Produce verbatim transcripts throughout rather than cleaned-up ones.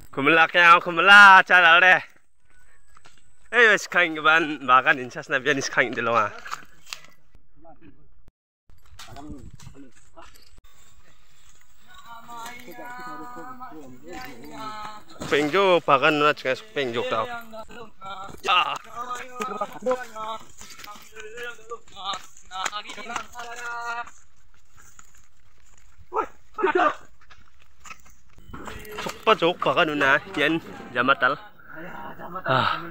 kumela kaya kumela cara deh. Eh sekarang ban makan incas nabian sekarang di luar. Penjo bagan na cakap penjo tau. Ya. Sokpa jok bagan na yan jamatal. Ah.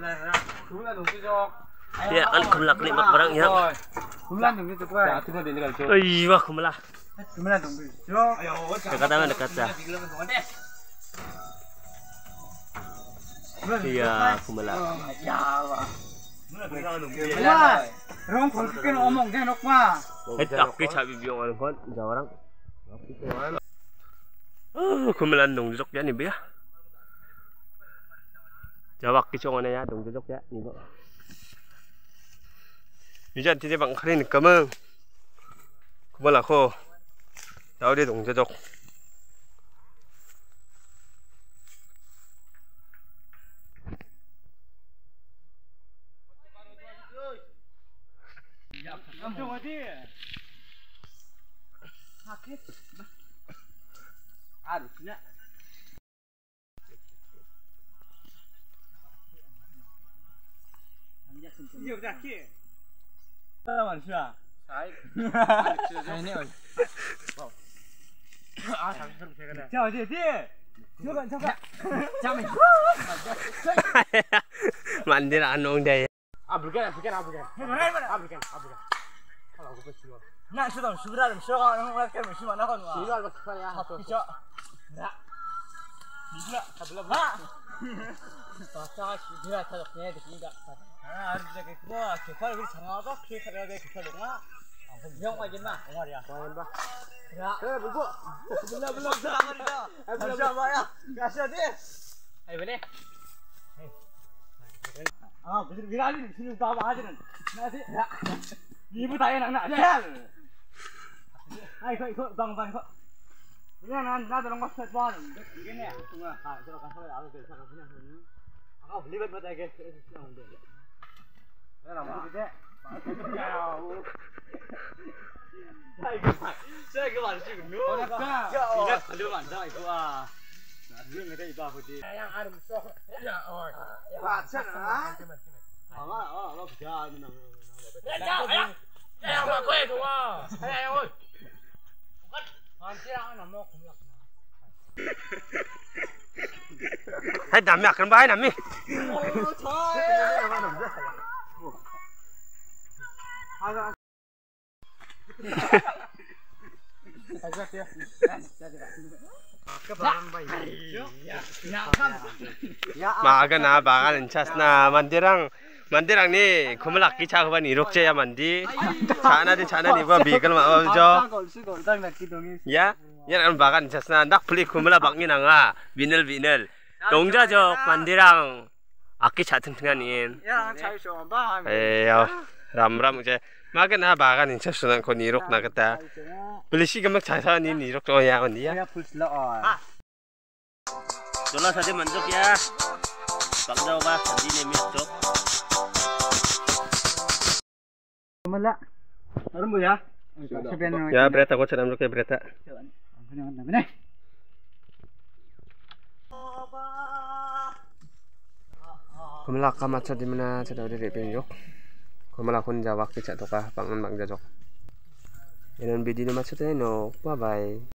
Ya kan kumlak lima barang ya. Kumlan dong itu pak. Iya kumlah. Kumlan dong. Dekat mana dekat dah. Iya kumlah. Ya pak. Kumlan. Rong kolkin omong jangan ok mah. Eh tak kira cabi biong orang kon jauh orang. Oh kumlan dong jok ya nih ya. Jawak kicong ya dong jok ya nih kok. Ijan tije bang kharin kamang kumala ko daw de dong jok sakit harusnya iya udah ki manusia. Ini oi. Ah, sampai saya kena. Jauh dia dia. Coba coba. Jamin. Mandir anong deh. Abrikan, abrikan, abrikan. Abrikan, abrikan. Kalau aku pasti. Nak sudah sudah sudah orang orang kan mesti mana kan. Sudah betul ya. Bisa. Enggak. Bisa. Kabel lah. Pasal sudah terkena di sini tak. 아, 진짜 그거 개팔 우리 장화가 개팔해야 돼. 개팔 동아. 아, 형 와긴 마. 동아리야. 동아리 봐. 야. 그래, 물고. 불러 불러 불러 말이다. 아, 불러 봐야. 가셔야 돼. 아이, 왜래? 아, 무슨 미라리 지금 다 봐지는. 나지. 야. 이부 다해 나. 야. 아이, 그 이거 방방 이거. 그냥 난 나도 그런 거 스타트 봐는. 이게네. 동아. 아, 들어가서 알아서 괜찮아. 그냥 그냥. 아, 리벳 받아 이게. 그래서 그냥 온대. Saya kemarin sih gunung. Ingat belum ada itu ah. Dia nggak ada itu apa sih? Yang ada musuh. Ya, oh. Baca ah. Ah, ah, lo bisa menang. Ya, ya. Ya, apa kau itu ah? Hei, oi. Bukan. Nanti orang nama kumlak. Hai nami akan baik nami. Oh, coy. Agak agak ya. Kebarang bayi. Ya, ya kan. Makan na bagan incas na mandirang mandirang ni kumlak kicha kapan irok ya mandi. Cana di cana di ba bigal ma jo. Ya, ya kan bagan incas na nak beli kumlak bakni nanga binel binel. Dongja jo mandirang aki chateng tenganin. Ya, cai so ba. Eh, ram ram je. Makan na bagan incas sunan ko nirok na kata. Beli sih gemak cai ni nirok to ya mandi ya. Ya full slow. Dola saja manjuk ya. Bangda ba sandi ne misjok. Mala. Arum ya. Ya berita ko sedang ke berita. Benar. Kumlak kamat sa di mana sedang dari penjok. Kumlak kun jawak kicak to ka pangan bang jajok. Inon video macet no. Bye bye.